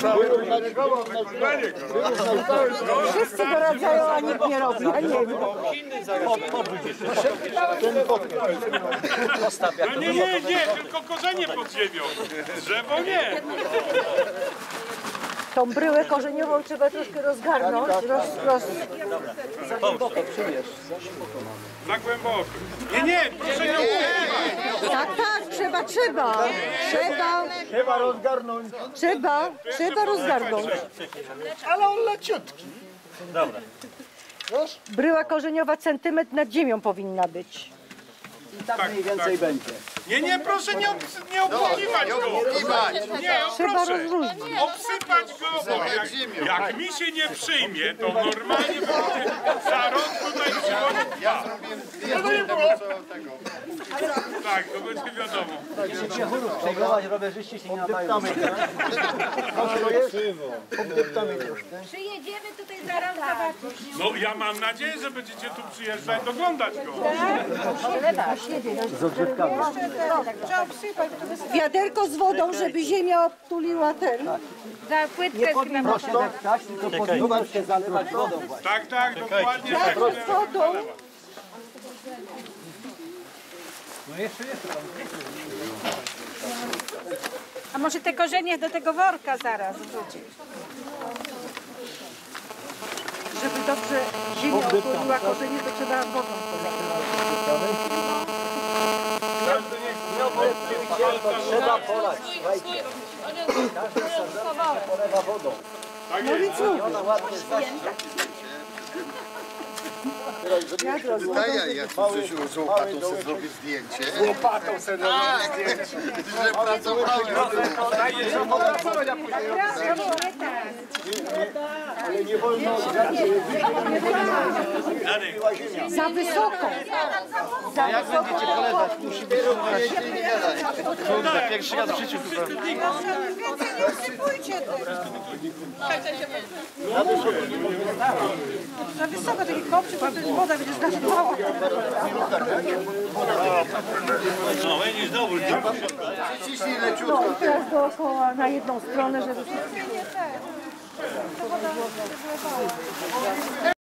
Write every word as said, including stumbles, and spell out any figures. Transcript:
Wszyscy doradzają, a nikt nie robi, a nie wiem. No nie, nie, nie, tylko korzenie pod ziemią. Drzewo nie. Tą bryłę korzeniową trzeba troszkę rozgarnąć. Roz, roz... Za głęboko przyjesz. Za głęboko. Nie, nie, proszę nie używać. Tak, tak, trzeba, trzeba. Trzeba. Trzeba rozgarnąć. Trzeba, trzeba rozgarnąć. Ale on leciutki. Dobra. Bryła korzeniowa centymetr nad ziemią powinna być. I tak mniej więcej będzie. Nie, nie, proszę nie, obs nie obłukiwać go. Nie, o, Trzeba proszę. rozróżnić. Obsypać go, bo jak, jak mi się nie przyjmie, to normalnie będzie zarąd tutaj przychodzi. Ja zrobiłem Tak, to będzie wiadomo. Jeśli się chórów przejmować, rowerzyści się nie nadają. Obdeptamy troszkę. Przyjedziemy tutaj zaraz zobaczyć. No ja mam nadzieję, że będziecie tu przyjeżdżać, doglądać go. Z odżywkami. Wiaderko z wodą, żeby ziemia obtuliła ten. Za płytkę Prosto deptać, tylko podnieść się zalewać wodą właśnie. Tak, tak, dokładnie. Tak, z wodą. A może te korzenie do tego worka zaraz wrzucić? Żeby dobrze ziemia obtuliła korzenie, to trzeba wodą Trzeba polać. Słuchajcie. Każdy sadzonka polewa wodą. No więc mów. Ona ładnie zaśnie. Daję, jak Krzysiu z łopatą sobie zrobię zdjęcie. Z łopatą sobie zrobię zdjęcie. Że pracowałem. Ale nie wolno Za wysoko. Za Jak będziecie polewać? Musi być Pierwszy raz w życiu chyba. Za wysoko taki kopczy, to też woda będzie zdarzała. No, będziesz znowu. Ciśnij leciutko. No i teraz dookoła na jedną stronę, żeby...